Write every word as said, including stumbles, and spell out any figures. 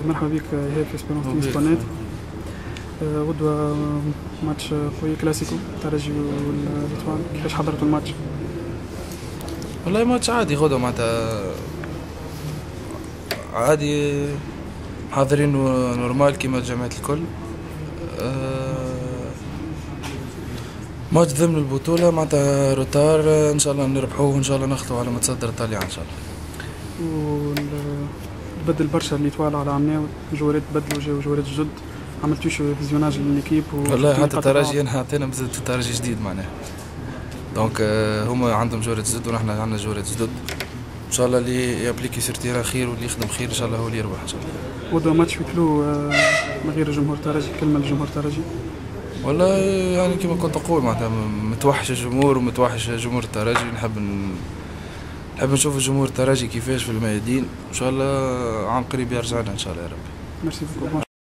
مرحبا بك إيهاب في اسبيرونس تونس بونات. غدوة ماتش قوي كلاسيكو الترجي والإتوان، كيفاش حضرتوا الماتش؟ والله ماتش عادي غدوة معناتها عادي حاضرين نورمال كيما الجماعات الكل. ماتش ضمن البطولة معناتها روتار ان شاء الله نربحوه وان شاء الله ناخذوا على متصدر ايطاليا ان شاء الله. وبدل برشا اللي توالوا على عمناوي، جوارات بدلوا جاو جوارات جدد، عملتوش فيزيوناج لليكيب؟ والله حتى الترجي انا عطينا بزاف الترجي جديد معناها، دونك هما عندهم جوارات جدد ونحن عندنا جوارات جدد، ان شاء الله اللي يابليكي سيرتيرا خير واللي يخدم خير ان شاء الله هو اللي يربح ان شاء الله. غدوة ماتش في كلو من غير جمهور الترجي، كلمة لجمهور الترجي. والله يعني كما كنت اقول معناتها متوحش الجمهور ومتوحش جمهور الترجي، نحب ن... نحب نشوف الجمهور الترجي كيفاش في الميادين، ان شاء الله عام قريب يرجع لنا ان شاء الله يا رب. ميرسي بوكو.